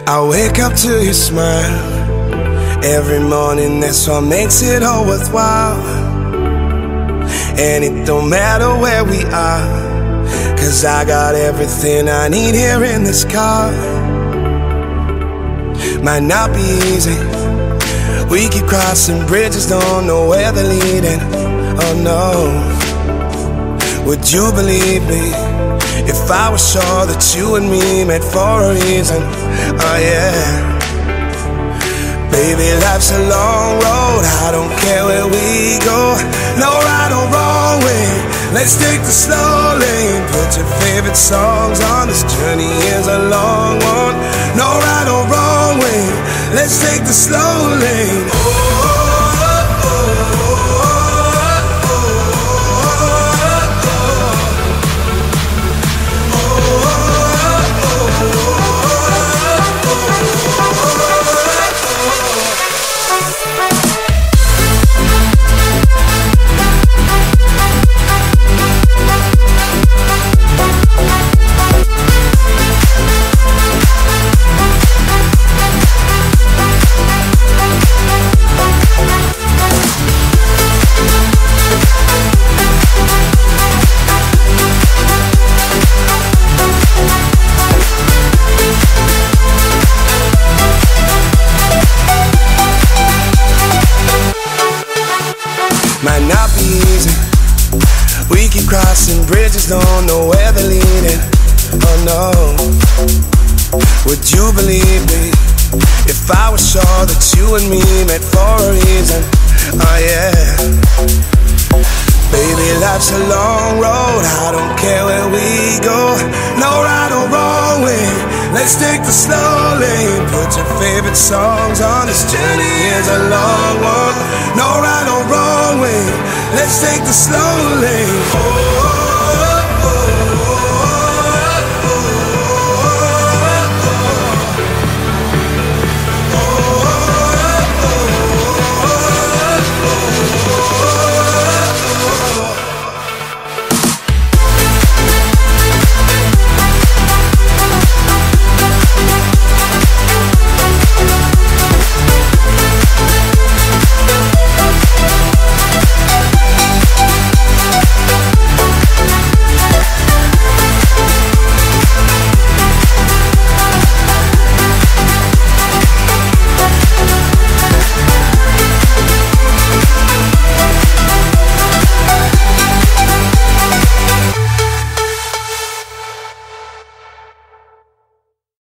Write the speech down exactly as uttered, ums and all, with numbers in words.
I wake up to your smile every morning, that's what makes it all worthwhile. And it don't matter where we are, 'cause I got everything I need here in this car. Might not be easy, we keep crossing bridges, don't know where they're leading. Oh no, would you believe me if I was sure that you and me met for a reason? Oh yeah. Baby, life's a long road, I don't care where we go. No right or wrong way, let's take the slow lane. Put your favorite songs on, this journey is a long one. No right or wrong way, let's take the slow lane. Oh, oh, oh, might not be easy, we keep crossing bridges, don't know where they're leading. Oh no, would you believe me if I was sure that you and me met for a reason? Oh yeah. Baby, life's a long road, I don't care where we go. No right or wrong way, let's take the slow lane. Put your favorite songs on, this journey is a long one. No right or wrong way, let's take the slow lane. Oh,